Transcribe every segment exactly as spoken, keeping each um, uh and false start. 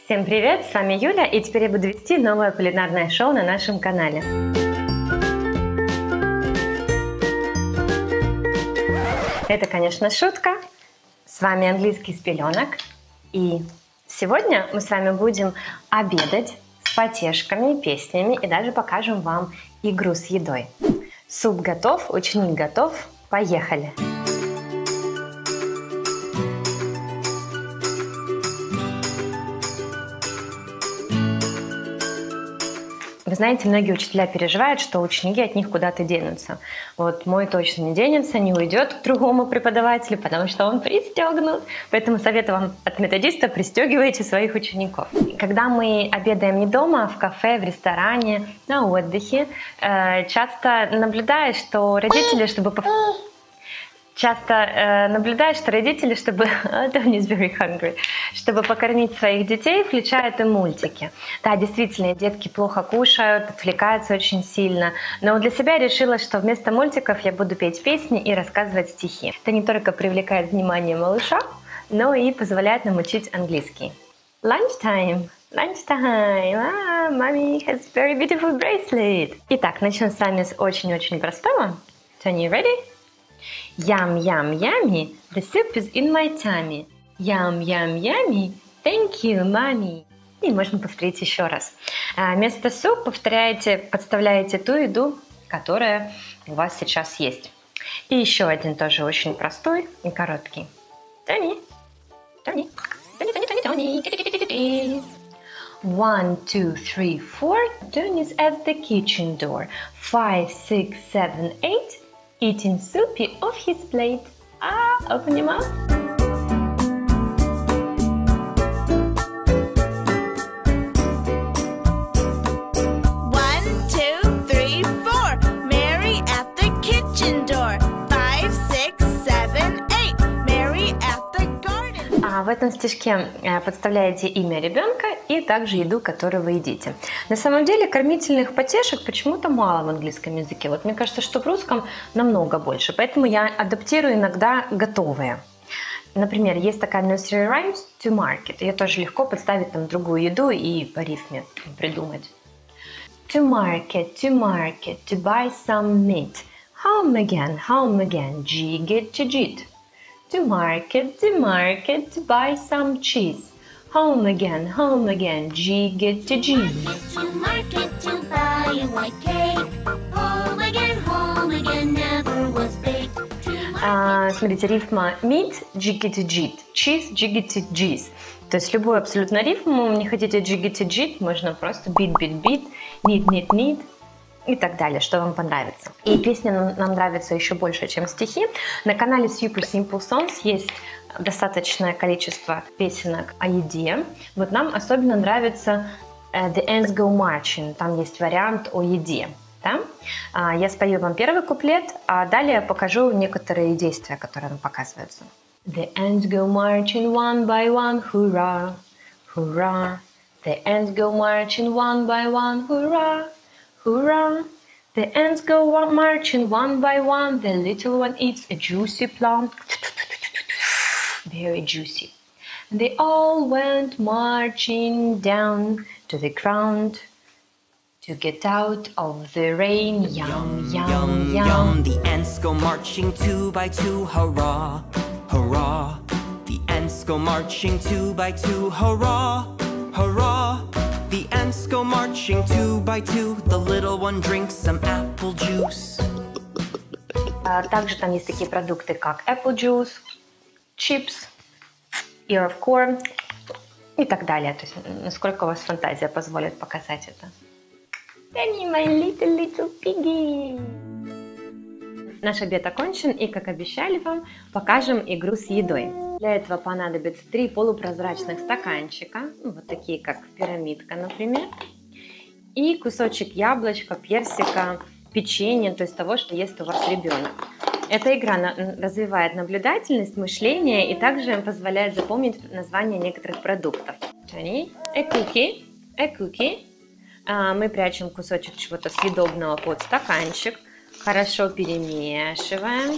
Всем привет, с вами Юля, и теперь я буду вести новое кулинарное шоу на нашем канале. Это, конечно, шутка. С вами английский с пеленок. И сегодня мы с вами будем обедать с потешками, песнями и даже покажем вам игру с едой. Суп готов, ученик готов. Поехали! Вы знаете, многие учителя переживают, что ученики от них куда-то денутся. Вот мой точно не денется, не уйдет к другому преподавателю, потому что он пристегнут. Поэтому советую вам от методиста: пристегивайте своих учеников. Когда мы обедаем не дома, а в кафе, в ресторане, на отдыхе, часто наблюдаешь, что родители, чтобы повторить... Часто э, наблюдаешь, что родители, чтобы, is very hungry, чтобы покормить своих детей, включают им мультики. Да, действительно, детки плохо кушают, отвлекаются очень сильно. Но для себя решила, что вместо мультиков я буду петь песни и рассказывать стихи. Это не только привлекает внимание малыша, но и позволяет нам учить английский. Lunchtime. Lunchtime. Ah, mommy has very beautiful bracelet. Итак, начнем с вами с очень-очень простого. So, are you ready? Yum, yum, yummy, the soup is in my tummy. Yum, yum, yummy, thank you, mommy. И можно повторить еще раз. Вместо суп повторяете, подставляете ту еду, которая у вас сейчас есть. И еще один тоже очень простой и короткий. Тони, Тони, Тони, Тони, Тони, Тони. One, two, three, four. Tony's at the kitchen door. Five, six, seven, eight. Eating soupy off his plate. Ah, open your mouth. One, two, three, four. Mary at the kitchen door. Five, six, seven, eight. Mary at the garden. А в этом стишке подставляете имя ребенка и также еду, которую вы едите. На самом деле кормительных потешек почему-то мало в английском языке. Вот мне кажется, что в русском намного больше. Поэтому я адаптирую иногда готовые. Например, есть такая nursery rhymes to market. Ее тоже легко подставить там другую еду и по рифме придумать. To market, to market, to buy some meat. Home again, home again, jigget to jit. To market, to market, to buy some cheese. Home again, home again, jigget to jig. To market to buy a white cake. Home again, home again, never was baked. А, смотрите, рифма meat, jigget to jit, cheese, jigget to jizz. То есть любую абсолютно рифму, не хотите jigget to jit, можно просто beat, beat, beat, need, need, need и так далее, что вам понравится. И песни нам, нам нравятся еще больше, чем стихи. На канале Super Simple Songs есть достаточное количество песенок о еде. Вот нам особенно нравится uh, The Ants Go Marching. Там есть вариант о еде. Да? Uh, я спою вам первый куплет, а далее покажу некоторые действия, которые нам показываются. The ants go marching one by one, hurrah, hurrah. The ants go marching one by one, hurrah, hurrah. The ants go marching one by one. The little one eats a juicy plum. Very juicy. And they all went marching down to the ground to get out of the rain. Yum, yum, yum, yum. The ants go marching two by two, hurrah, hurrah. The ants go marching two by two, hurrah, hurrah. The ants go marching two by two. The little one drinks some apple juice. Также там есть такие продукты, как apple juice, chips, ear of corn и так далее. То есть, насколько у вас фантазия позволит показать это. Danny, my little, little piggy. Наш обед окончен, и, как обещали вам, покажем игру с едой. Для этого понадобится три полупрозрачных стаканчика, вот такие, как пирамидка, например, и кусочек яблочка, персика, печенья, то есть того, что ест у вас ребенок. Эта игра развивает наблюдательность, мышление и также позволяет запомнить названия некоторых продуктов. Тони, a cookie, a cookie. Мы прячем кусочек чего-то съедобного под стаканчик. Хорошо перемешиваем.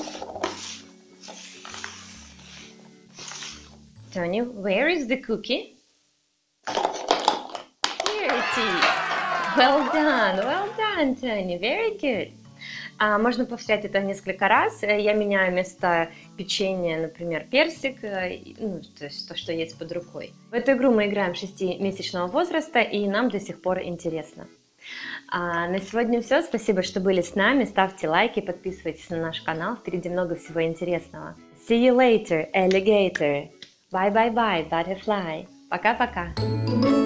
Тони, where is the cookie? Well done, well done, Tony, very good. А, можно повторять это несколько раз. Я меняю вместо печенья, например, персик, ну, то есть то, что есть под рукой. В эту игру мы играем шестимесячного возраста, и нам до сих пор интересно. А на сегодня все. Спасибо, что были с нами. Ставьте лайки, подписывайтесь на наш канал. Впереди много всего интересного. See you later, alligator. Bye-bye-bye, butterfly. Пока-пока.